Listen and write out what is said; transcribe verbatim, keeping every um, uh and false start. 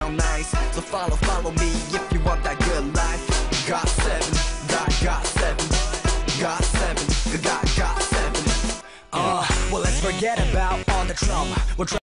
sound nice. So follow, follow me if you want that good life. Got seven, got, got seven, got seven, got, got seven. Uh, well let's forget about all the trauma. We're